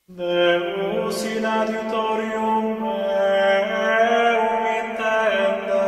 Deus in adiutorium meum intende.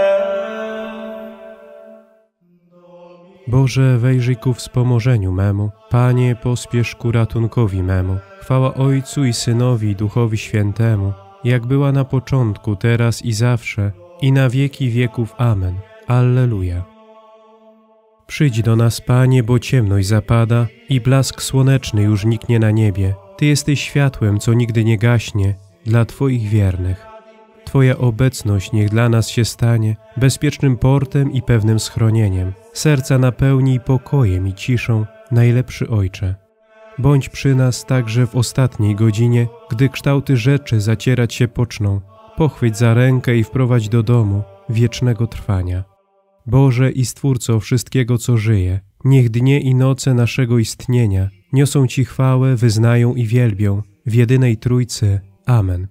Boże, wejrzyj ku wspomożeniu memu. Panie, pospiesz ku ratunkowi memu. Chwała Ojcu i Synowi i Duchowi Świętemu, jak była na początku, teraz i zawsze, i na wieki wieków. Amen. Alleluja. Przyjdź do nas, Panie, bo ciemność zapada i blask słoneczny już niknie na niebie. Ty jesteś światłem, co nigdy nie gaśnie, dla Twoich wiernych. Twoja obecność niech dla nas się stanie bezpiecznym portem i pewnym schronieniem. Serca napełnij pokojem i ciszą, najlepszy Ojcze. Bądź przy nas także w ostatniej godzinie, gdy kształty rzeczy zacierać się poczną. Pochwyć za rękę i wprowadź do domu wiecznego trwania. Boże i Stwórco wszystkiego, co żyje, niech dnie i noce naszego istnienia niosą Ci chwałę, wyznają i wielbią w jedynej Trójcy. Amen.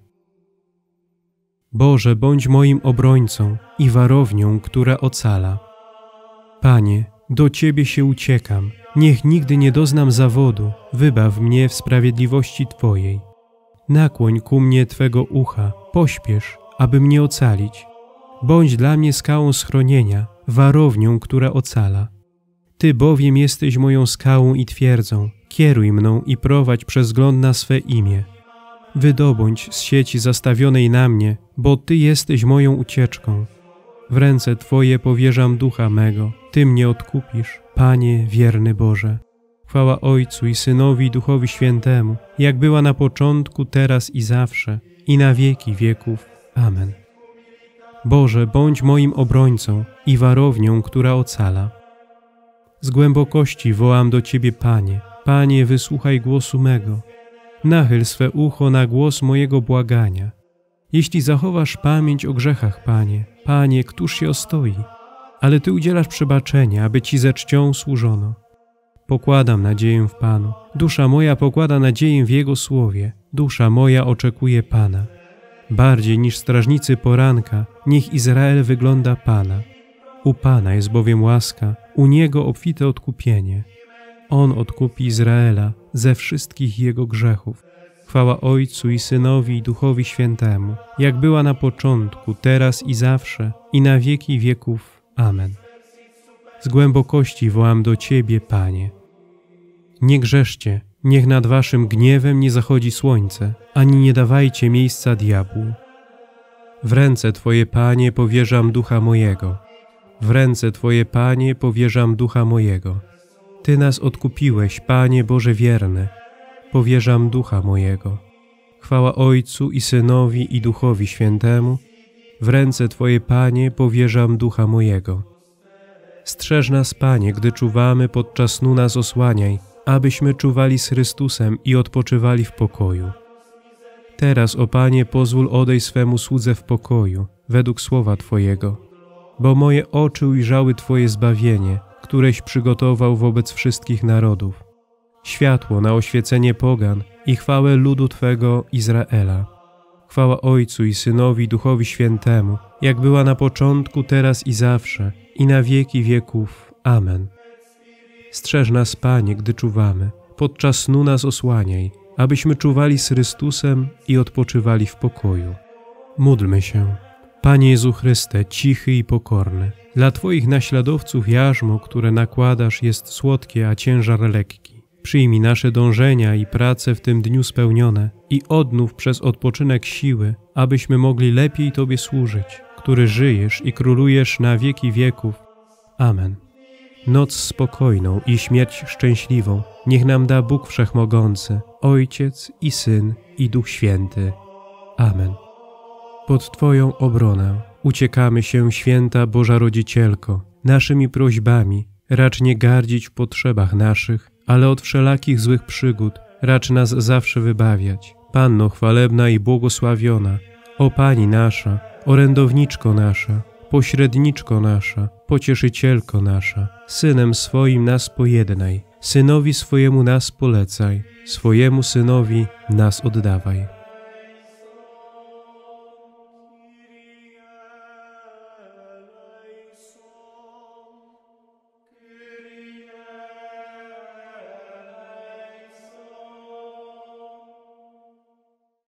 Boże, bądź moim obrońcą i warownią, która ocala. Panie, do Ciebie się uciekam, niech nigdy nie doznam zawodu, wybaw mnie w sprawiedliwości Twojej. Nakłoń ku mnie Twego ucha, pośpiesz, aby mnie ocalić. Bądź dla mnie skałą schronienia, warownią, która ocala. Ty bowiem jesteś moją skałą i twierdzą, kieruj mną i prowadź przez wzgląd na swe imię. Wydobądź z sieci zastawionej na mnie, bo Ty jesteś moją ucieczką. W ręce Twoje powierzam ducha mego, Ty mnie odkupisz, Panie wierny Boże. Chwała Ojcu i Synowi i Duchowi Świętemu, jak była na początku, teraz i zawsze, i na wieki wieków. Amen. Boże, bądź moim obrońcą i warownią, która ocala. Z głębokości wołam do Ciebie, Panie. Panie, wysłuchaj głosu mego. Nachyl swe ucho na głos mojego błagania. Jeśli zachowasz pamięć o grzechach, Panie, Panie, któż się ostoi? Ale Ty udzielasz przebaczenia, aby Ci ze czcią służono. Pokładam nadzieję w Panu. Dusza moja pokłada nadzieję w Jego słowie. Dusza moja oczekuje Pana. Bardziej niż strażnicy poranka, niech Izrael wygląda Pana. U Pana jest bowiem łaska, u Niego obfite odkupienie. On odkupi Izraela ze wszystkich jego grzechów. Chwała Ojcu i Synowi i Duchowi Świętemu, jak była na początku, teraz i zawsze, i na wieki wieków. Amen. Z głębokości wołam do Ciebie, Panie. Nie grzeszcie, niech nad Waszym gniewem nie zachodzi słońce, ani nie dawajcie miejsca diabłu. W ręce Twoje, Panie, powierzam ducha mojego. W ręce Twoje, Panie, powierzam ducha mojego. Ty nas odkupiłeś, Panie Boże wierny. Powierzam ducha mojego. Chwała Ojcu i Synowi i Duchowi Świętemu. W ręce Twoje, Panie, powierzam ducha mojego. Strzeż nas, Panie, gdy czuwamy, podczas snu nas osłaniaj, abyśmy czuwali z Chrystusem i odpoczywali w pokoju. Teraz, o Panie, pozwól odejść swemu słudze w pokoju, według słowa Twojego. Bo moje oczy ujrzały Twoje zbawienie, któreś przygotował wobec wszystkich narodów. Światło na oświecenie pogan i chwałę ludu Twego Izraela. Chwała Ojcu i Synowi i Duchowi Świętemu, jak była na początku, teraz i zawsze, i na wieki wieków. Amen. Strzeż nas, Panie, gdy czuwamy, podczas snu nas osłaniaj, abyśmy czuwali z Chrystusem i odpoczywali w pokoju. Módlmy się. Panie Jezu Chryste, cichy i pokorny, dla Twoich naśladowców jarzmo, które nakładasz, jest słodkie, a ciężar lekki. Przyjmij nasze dążenia i prace w tym dniu spełnione i odnów przez odpoczynek siły, abyśmy mogli lepiej Tobie służyć, który żyjesz i królujesz na wieki wieków. Amen. Noc spokojną i śmierć szczęśliwą niech nam da Bóg Wszechmogący, Ojciec i Syn i Duch Święty. Amen. Pod Twoją obronę uciekamy się, święta Boża Rodzicielko, naszymi prośbami, racz nie gardzić w potrzebach naszych, ale od wszelakich złych przygód racz nas zawsze wybawiać. Panno chwalebna i błogosławiona, o Pani nasza, orędowniczko nasza, pośredniczko nasza, pocieszycielko nasza, Synem swoim nas pojednaj, Synowi swojemu nas polecaj, swojemu Synowi nas oddawaj.